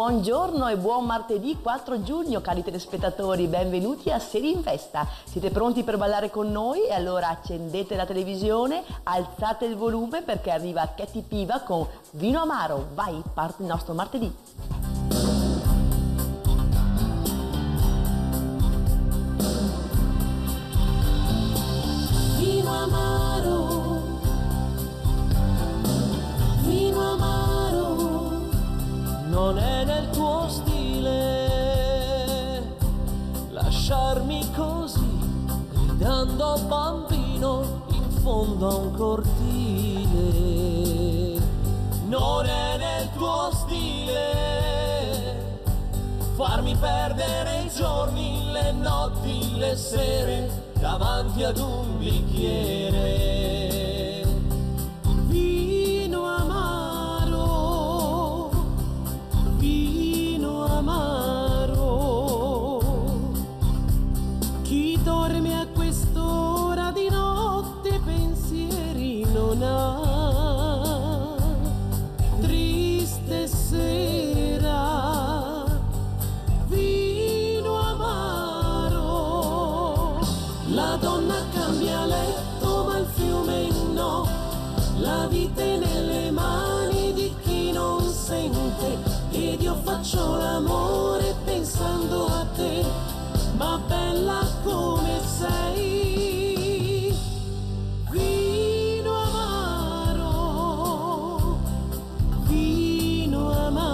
Buongiorno e buon martedì 4 giugno cari telespettatori, benvenuti a Seri in Festa. Siete pronti per ballare con noi? E allora accendete la televisione, alzate il volume perché arriva Katy Piva con Vino Amaro. Vai, parte il nostro martedì. Vino amaro, vino amaro, non è nel tuo stile lasciarmi così, gridando bambino in fondo a un cortile. Non è nel tuo stile farmi perdere i giorni, le notti, le sere davanti ad un bicchiere. vino amaro, vino amaro. Chi dorme a quest'ora di notte pensieri non ha. Triste sera, vino amaro. La donna cambia letto ma il fiume no. La vita è nelle mani di chi non sente. Ed io faccio l'amore pensando a te, ma bella come sei. Vino amaro, vino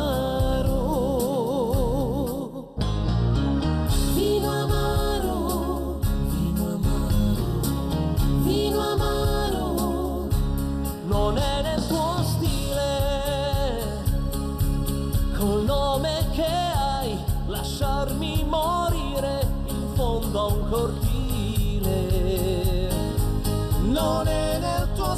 amaro. Vino amaro, vino amaro, vino amaro. Non è nel tuo stile, col nome che hai, lasciarmi morire in fondo a un cortile. Non è nel tuo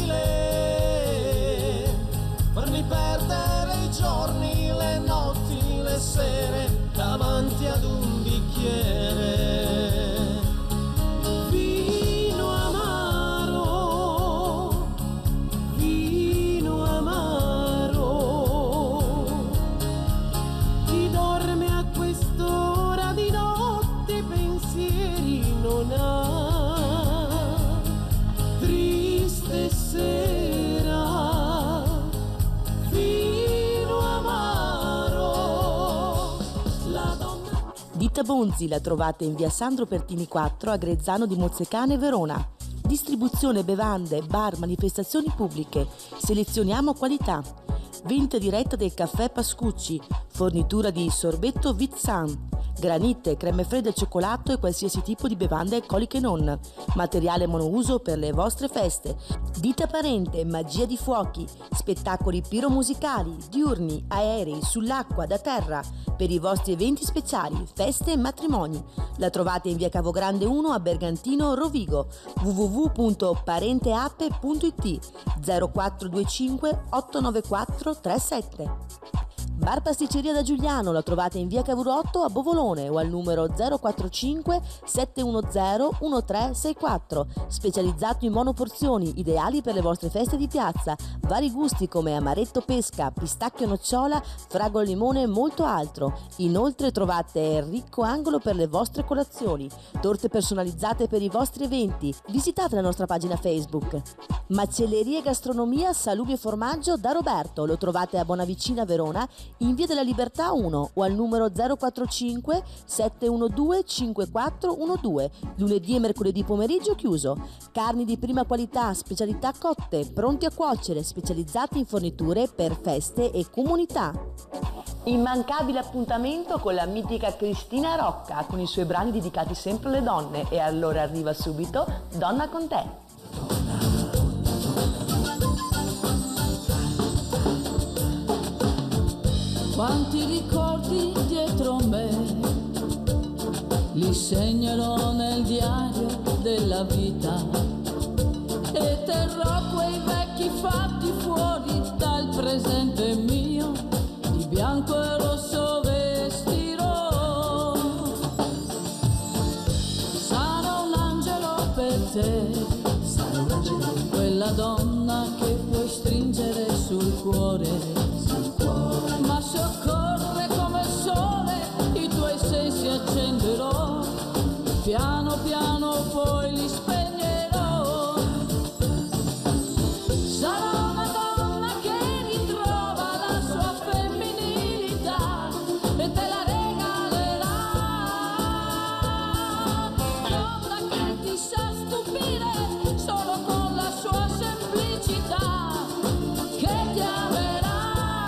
stile farmi perdere i giorni, le notti, le sere davanti ad un bicchiere. Vino amaro, vino amaro. Chi dorme a quest'ora di notte pensieri non ha. Triste sera, vino amaro. La donna. Ditta Bonzi la trovate in via Sandro Pertini 4 a Grezzano di Mozzecane, Verona. Distribuzione bevande, bar, manifestazioni pubbliche. Selezioniamo qualità. Vendita diretta del caffè Pascucci. Fornitura di sorbetto Vitsan. Granite, creme fredde al cioccolato e qualsiasi tipo di bevande alcoliche non. Materiale monouso per le vostre feste. Ditta Parente, magia di fuochi. Spettacoli piromusicali, diurni, aerei, sull'acqua, da terra. Per i vostri eventi speciali, feste e matrimoni. La trovate in via Cavogrande 1 a Bergantino, Rovigo. www.parenteappe.it 0425 894 37. Bar Pasticceria da Giuliano la trovate in via Cavour 8 a Bovolone o al numero 045 710 1364, specializzato in monoporzioni, ideali per le vostre feste di piazza, vari gusti come amaretto pesca, pistacchio nocciola, fragola limone e molto altro. Inoltre trovate il ricco angolo per le vostre colazioni, torte personalizzate per i vostri eventi. Visitate la nostra pagina Facebook. Macelleria e gastronomia, salumi e formaggio da Roberto, lo trovate a Bonavicina, Verona, in via della Libertà 1 o al numero 045 712 5412, lunedì e mercoledì pomeriggio chiuso. Carni di prima qualità, specialità cotte, pronti a cuocere, specializzati in forniture per feste e comunità. Immancabile appuntamento con la mitica Cristina Rocca con i suoi brani dedicati sempre alle donne. E allora arriva subito Donna con te. Quanti ricordi dietro me li segnerò nel diario della vita e terrò quei vecchi fatti fuori dal presente mio, di bianco e rosso vestirò. Sarò un angelo per te, quella donna che puoi stringere sul cuore, ma soccorre piano piano poi li spegnerò. Sarà una donna che ritrova la sua femminilità e te la regalerà. Donna che ti sa stupire solo con la sua semplicità, che ti amerà.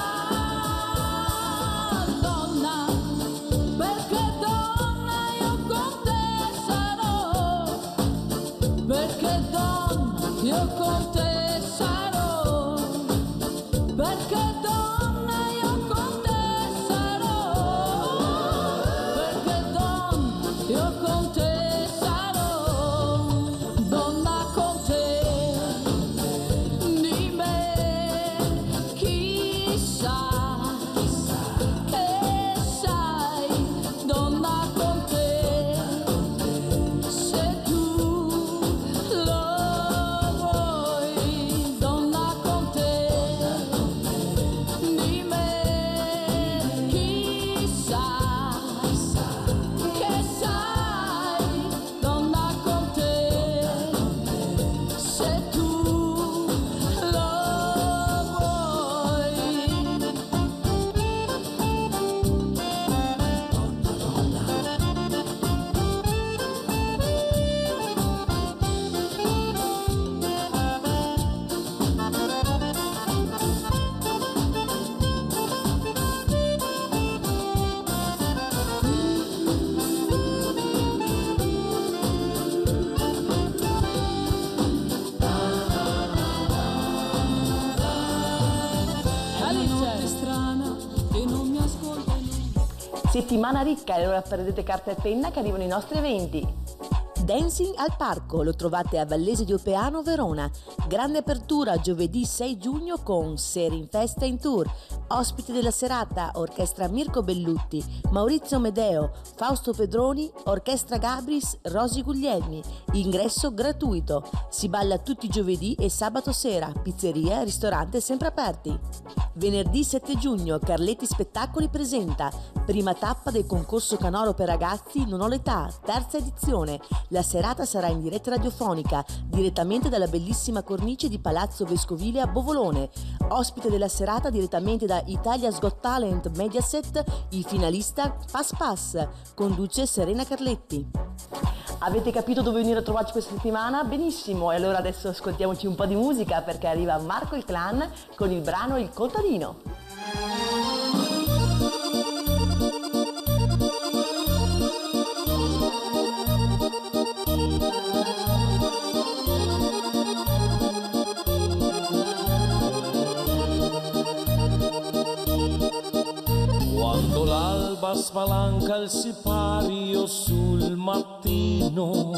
Donna, perché donna io con te sarò, perché donna io con te sarò, perché donna io con te sarò, perché donna io con te sarò, donna con te di me, chissà che sai, donna con te, se tu lo vuoi, donna con te di me, chissà che sai, donna con te, se tu lo vuoi. Alice strana che non mi ascolta. Settimana ricca, e allora prendete carta e penna che arrivano i nostri eventi. Dancing al Parco lo trovate a Vallese di Opeano, Verona. Grande apertura giovedì 6 giugno con Sere in Festa in Tour. Ospiti della serata, orchestra Mirko Bellutti, Maurizio Medeo, Fausto Pedroni, orchestra Gabris, Rosi Guglielmi. Ingresso gratuito. Si balla tutti i giovedì e sabato sera. Pizzeria e ristorante sempre aperti. Venerdì 7 giugno Carletti Spettacoli presenta prima tappa del concorso canoro per ragazzi Non ho l'età, terza edizione. La serata sarà in diretta radiofonica, direttamente dalla bellissima cornice di Palazzo Vescovile a Bovolone. Ospite della serata direttamente da Italia's Got Talent Mediaset, il finalista Pass Pass, conduce Serena Carletti. Avete capito dove venire a trovarci questa settimana? Benissimo, e allora adesso ascoltiamoci un po' di musica perché arriva Marco il Clan con il brano Il Contadino. Quando l'alba spalanca il sipario sul mattino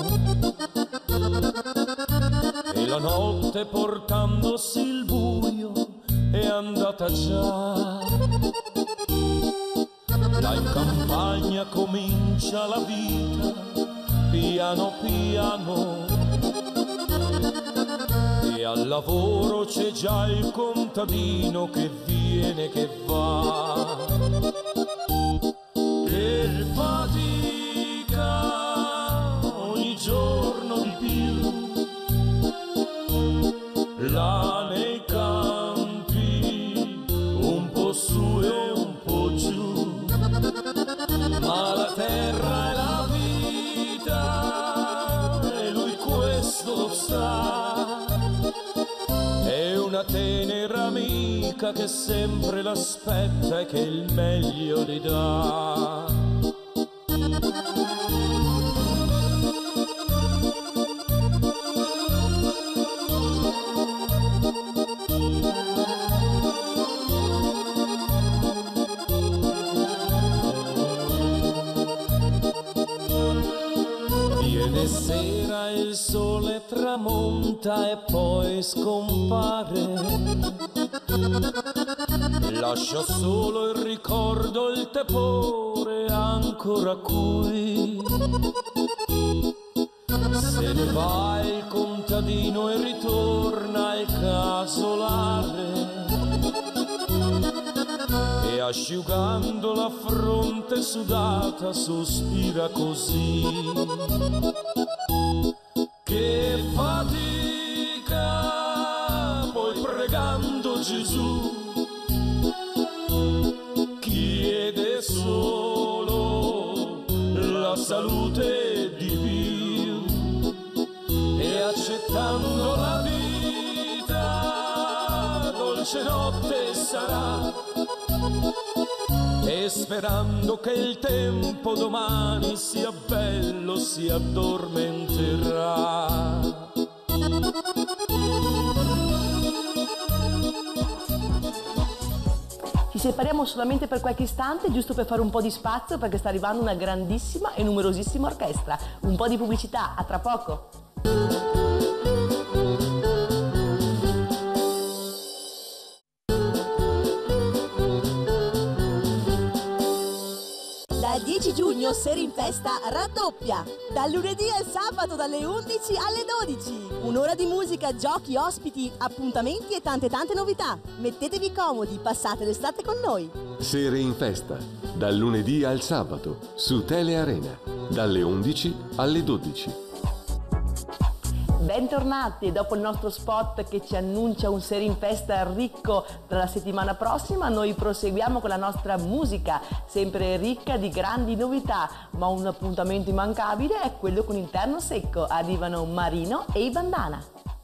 e la notte portandosi il buio è andata già, là in campagna comincia la vita piano piano e al lavoro c'è già il contadino che viene che va. Che fatica ogni giorno di più, là nei campi, un po' su e un po' giù, ma la terra è la vita e lui questo lo sa. È una tenera amica che sempre l'aspetta e che il meglio gli dà. Viene sera, il sole tramonta e poi scompare. Lascia solo il ricordo, il tepore ancora qui. Se ne va il contadino e ritorna il casolare. E asciugando la fronte sudata sospira così. accettando la vita, dolce notte sarà, e sperando che il tempo domani sia bello si addormenterà. Ci separiamo solamente per qualche istante, giusto per fare un po' di spazio, perché sta arrivando una grandissima e numerosissima orchestra. Un po' di pubblicità, a tra poco. Dal 10 giugno Seri in Festa raddoppia. Dal lunedì al sabato dalle 11 alle 12. Un'ora di musica, giochi, ospiti, appuntamenti e tante novità. Mettetevi comodi, passate l'estate con noi. Seri in Festa, dal lunedì al sabato, su Telearena, dalle 11 alle 12. Bentornati, dopo il nostro spot che ci annuncia un Seri in Festa ricco per la settimana prossima, noi proseguiamo con la nostra musica, sempre ricca di grandi novità, ma un appuntamento immancabile è quello con Interno Secco. Arrivano Marino e i Bandana.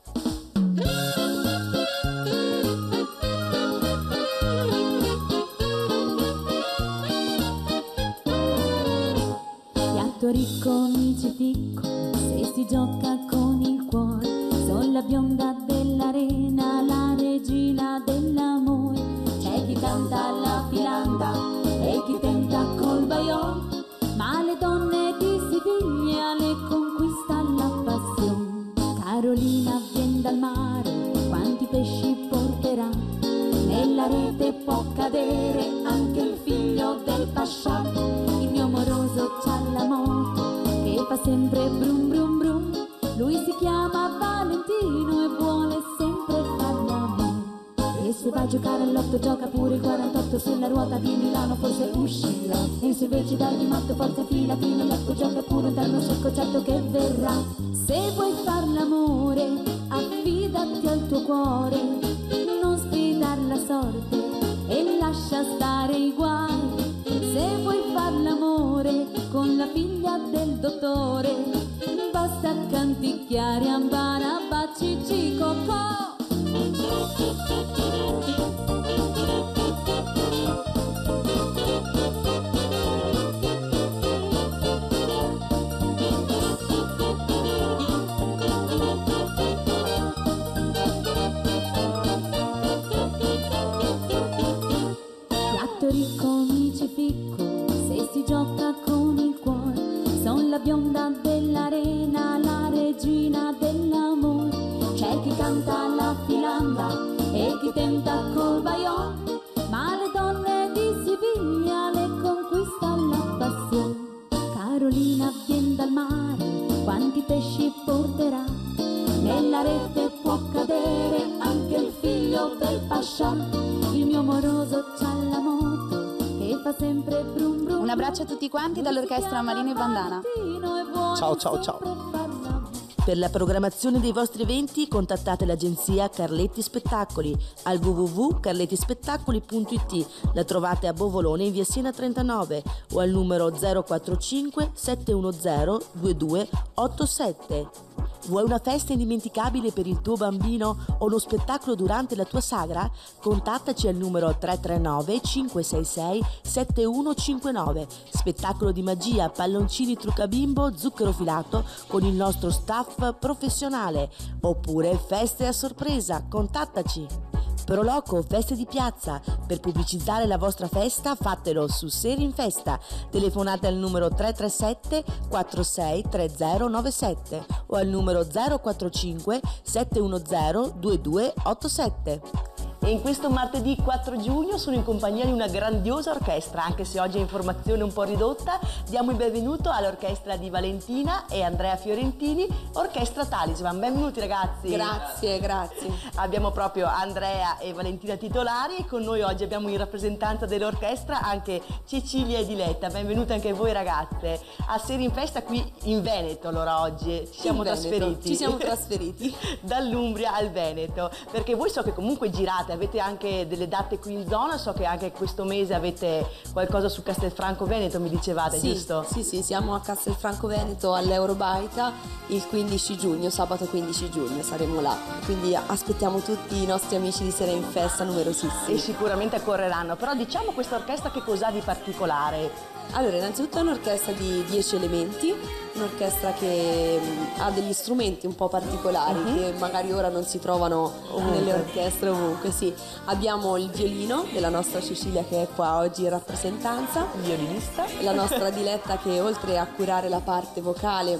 Piatto ricco, amici picco, se si gioca con il cuore, sono la bionda dell'arena, la regina dell'amore. C'è chi canta la filanda e chi tenta col baiò, ma le donne di Siviglia le conquista la passione. Carolina vien dal mare, quanti pesci porterà, nella rete può cadere anche il figlio del pascià. Il mio amoroso c'ha la moto che fa sempre brum brum brum, lui si chiama Valentino e vuole sempre far l'amore. E se va a giocare all'otto gioca pure il 48, sulla ruota di Milano forse uscirà, e se invece dai di matto forza filatino, l'ecco gioca pure un terno secco, certo che verrà. Se vuoi far l'amore affidati al tuo cuore, non sfidar la sorte e lascia stare i guai. Se vuoi far l'amore con la figlia del dottore, basta canticchiare ambara baci cicocò. Piatto ricco, amici picco, se si gioca con il cuore, son la bionda dell'arena, la regina dell'amore. C'è chi canta la filanda e chi tenta col baiò, ma le donne di Siviglia le conquista la passione. Carolina vien dal mare, quanti pesci porterà, nella rete può cadere anche il figlio del pascià. Il mio amoroso c'ha la moto che fa sempre brum brum. Un abbraccio a tutti quanti dall'orchestra Marino e Bandana. Ciao ciao ciao. Per la programmazione dei vostri eventi contattate l'agenzia Carletti Spettacoli al www.carlettispettacoli.it. La trovate a Bovolone in via Siena 39 o al numero 045 710 2287. Vuoi una festa indimenticabile per il tuo bambino o uno spettacolo durante la tua sagra? Contattaci al numero 339 566 7159. Spettacolo di magia, palloncini truccabimbo, zucchero filato con il nostro staff professionale. Oppure feste a sorpresa, contattaci. Proloco Feste di Piazza. Per pubblicizzare la vostra festa fatelo su Seri in Festa. Telefonate al numero 337 46 3097 o al numero 045 710 2287. E in questo martedì 4 giugno sono in compagnia di una grandiosa orchestra, anche se oggi è in formazione un po' ridotta. Diamo il benvenuto all'orchestra di Valentina e Andrea Fiorentini, Orchestra Talisman. Benvenuti ragazzi. Grazie, grazie. Abbiamo proprio Andrea e Valentina titolari e con noi oggi abbiamo in rappresentanza dell'orchestra anche Cecilia e Diletta. Benvenute anche voi ragazze. A Seri in Festa qui in Veneto allora oggi ci siamo trasferiti. Ci siamo trasferiti. Dall'Umbria al Veneto, perché voi so che comunque girate avete anche delle date qui in zona, so che anche questo mese avete qualcosa su Castelfranco Veneto, mi dicevate, Sì, giusto? sì, siamo a Castelfranco Veneto all'Eurobaita il 15 giugno, sabato 15 giugno saremo là, quindi aspettiamo tutti i nostri amici di Sera in Festa, numerosissimi. E sicuramente correranno, però diciamo questa orchestra che cos'ha di particolare? Allora, innanzitutto è un'orchestra di 10 elementi, un'orchestra che ha degli strumenti un po' particolari che magari ora non si trovano nelle orchestre ovunque, sì. Abbiamo il violino della nostra Cecilia che è qua oggi in rappresentanza, Violinista. la nostra Diletta che oltre a curare la parte vocale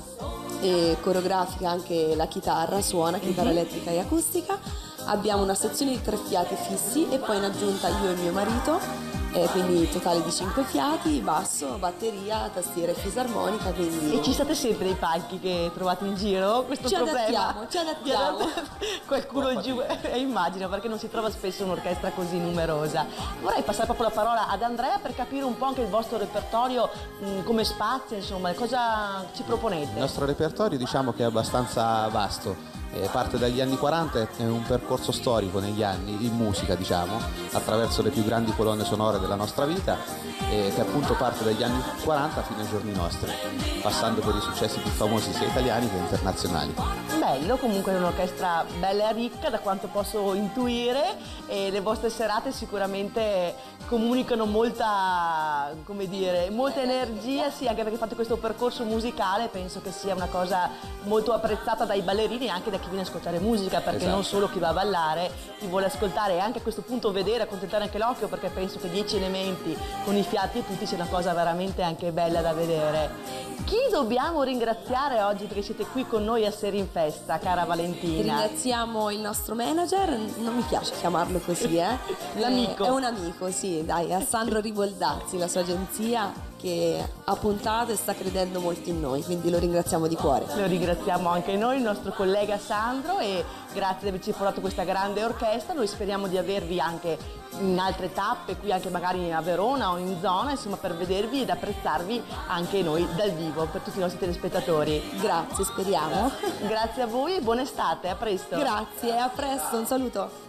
e coreografica anche la chitarra, suona chitarra elettrica e acustica. Abbiamo una sezione di 3 fiati fissi e poi in aggiunta io e mio marito, quindi totale di 5 fiati, basso, batteria, tastiera e fisarmonica, quindi... E ci state sempre dei palchi che trovate in giro? Questo Ci problema? adattiamo. Qualcuno giù, immagino, perché non si trova spesso un'orchestra così numerosa. Vorrei passare proprio la parola ad Andrea per capire un po' anche il vostro repertorio, come spazio, insomma, cosa ci proponete? Il nostro repertorio diciamo che è abbastanza vasto. Parte dagli anni 40, è un percorso storico negli anni, in musica diciamo, attraverso le più grandi colonne sonore della nostra vita, che appunto parte dagli anni 40 fino ai giorni nostri, passando per i successi più famosi sia italiani che internazionali. Bello, comunque è un'orchestra bella e ricca da quanto posso intuire, e le vostre serate sicuramente comunicano molta, come dire, molta energia, sì, anche perché fate questo percorso musicale, penso che sia una cosa molto apprezzata dai ballerini e anche da chi viene a ascoltare musica, perché Esatto. non solo chi va a ballare, chi vuole ascoltare e anche a questo punto vedere, accontentare anche l'occhio, perché penso che 10 elementi con i fiati e tutti sia una cosa veramente anche bella da vedere. Chi dobbiamo ringraziare oggi perché siete qui con noi a Sera in Festa, cara Valentina? Ringraziamo il nostro manager, non mi piace chiamarlo così, L'amico. È un amico, sì, dai, a Sandro Riboldazzi, la sua agenzia che ha puntato e sta credendo molto in noi, quindi lo ringraziamo di cuore. Lo ringraziamo anche noi, il nostro collega Sandro, e grazie di averci portato questa grande orchestra. Noi speriamo di avervi anche in altre tappe, qui anche magari a Verona o in zona, insomma, per vedervi ed apprezzarvi anche noi dal vivo per tutti i nostri telespettatori. Grazie, speriamo. Grazie a voi e buona estate, a presto. Grazie, a presto, un saluto.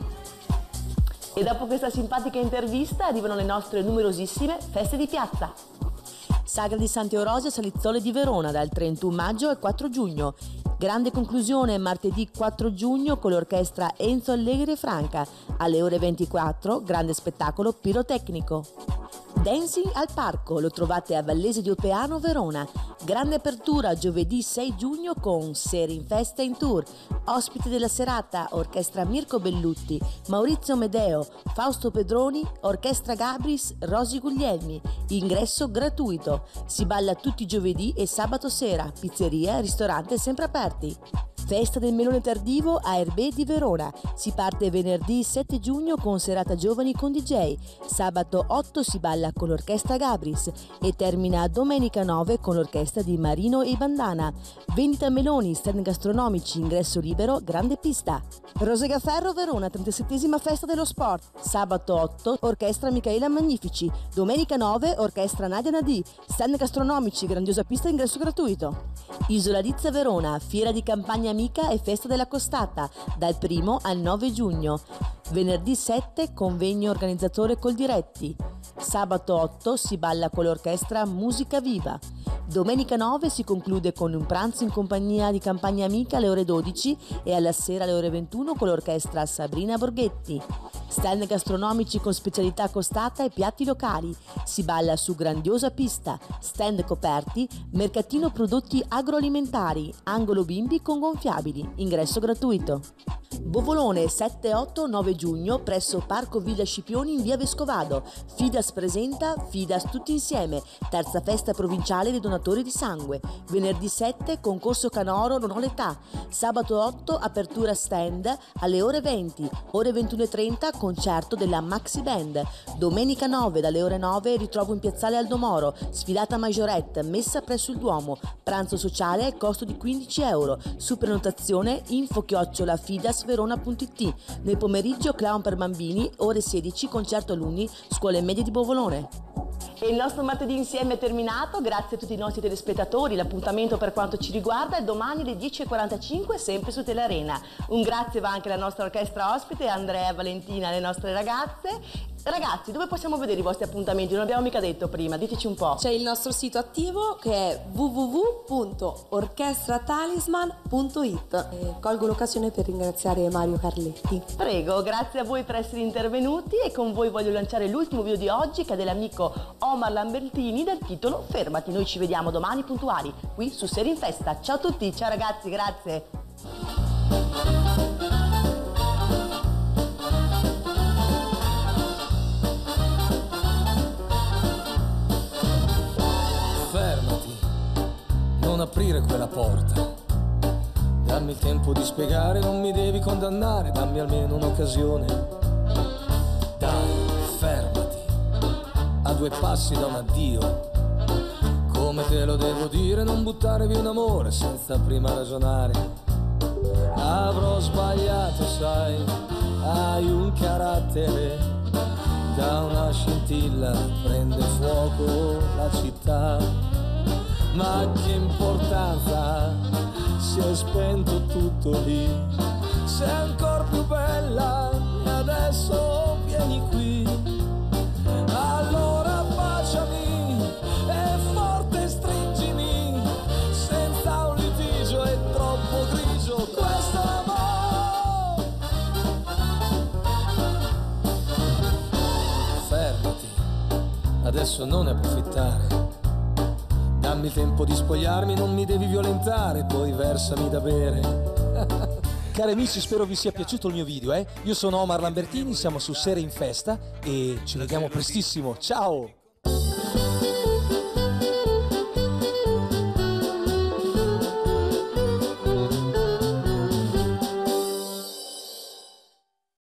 E dopo questa simpatica intervista arrivano le nostre numerosissime feste di piazza. Sagra di Sant'Eurosio a Salizzole di Verona dal 31 maggio al 4 giugno. Grande conclusione martedì 4 giugno con l'orchestra Enzo Allegri e Franca. Alle ore 24, grande spettacolo pirotecnico. Dancing al Parco, lo trovate a Vallese di Opeano, Verona. Grande apertura giovedì 6 giugno con Sera in Festa in Tour. Ospiti della serata, orchestra Mirko Bellutti, Maurizio Medeo, Fausto Pedroni, orchestra Gabris, Rosi Guglielmi. Ingresso gratuito. Si balla tutti i giovedì e sabato sera. Pizzeria e ristorante sempre aperti. Festa del melone tardivo a Erbè di Verona. Si parte venerdì 7 giugno con serata giovani con DJ. Sabato 8 si balla con l'orchestra Gabris e termina domenica 9 con l'orchestra di Marino e Bandana. Vendita meloni, stand gastronomici, ingresso libero, grande pista. Rosegaferro Verona, 37esima festa dello sport. Sabato 8 orchestra Michaela Magnifici. Domenica 9 orchestra Nadia Nadi. Stand gastronomici, grandiosa pista, ingresso gratuito. Isola Rizza Verona, fiera di campagna amica e festa della costata, dal 1 al 9 giugno. Venerdì 7 convegno organizzatore Coldiretti. Sabato 8 si balla con l'orchestra Musica Viva. Domenica 9 si conclude con un pranzo in compagnia di campagna amica alle ore 12 e alla sera alle ore 21 con l'orchestra Sabrina Borghetti. Stand gastronomici con specialità costata e piatti locali. Si balla su grandiosa pista, stand coperti, mercatino prodotti agroalimentari, angolo bimbi con gonfiabili, ingresso gratuito. Bovolone 7-8-9 giugno presso Parco Villa Scipioni in via Vescovado. Fidas presenta Fidas tutti insieme, terza festa provinciale dei donatori di sangue. Venerdì 7 concorso canoro non ho l'età. Sabato 8 apertura stand alle ore 20, ore 21:30 concerto della Maxi Band. Domenica 9 dalle ore 9 ritrovo in piazzale Aldomoro, sfilata Majorette, messa presso il Duomo, pranzo sociale al costo di €15. Su prenotazione info@fidasverona.it. Nel pomeriggio clown per bambini, ore 16 concerto alunni scuole medie di Bovolone. E il nostro martedì insieme è terminato, grazie a tutti i nostri telespettatori, l'appuntamento per quanto ci riguarda è domani alle 10:45 sempre su Telearena. Un grazie va anche alla nostra orchestra ospite, Andrea e Valentina, le nostre ragazze. Ragazzi, dove possiamo vedere i vostri appuntamenti? Non abbiamo mica detto prima, diteci un po'. C'è il nostro sito attivo che è www.orchestratalisman.it. Colgo l'occasione per ringraziare Mario Carletti. Prego, grazie a voi per essere intervenuti e con voi voglio lanciare l'ultimo video di oggi che è dell'amico Omar Lambertini dal titolo Fermati. Noi ci vediamo domani puntuali qui su Serie in Festa. Ciao a tutti, ciao ragazzi, grazie. Non aprire quella porta, dammi il tempo di spiegare, non mi devi condannare, dammi almeno un'occasione. Dai, fermati, a 2 passi da un addio. Come te lo devo dire, non buttare via un amore senza prima ragionare. Avrò sbagliato, sai, hai un carattere, da una scintilla prende fuoco la città. Ma che importanza, si è spento tutto lì. Sei ancora più bella e adesso vieni qui. Allora baciami e forte stringimi, senza un litigio e troppo grigio. Questo è amore. Fermati, adesso non ne approfittare. Dammi il tempo di spogliarmi, non mi devi violentare, poi versami da bere. Cari amici, spero vi sia piaciuto il mio video, Io sono Omar Lambertini, siamo su Serie in Festa e ci vediamo prestissimo. Ciao!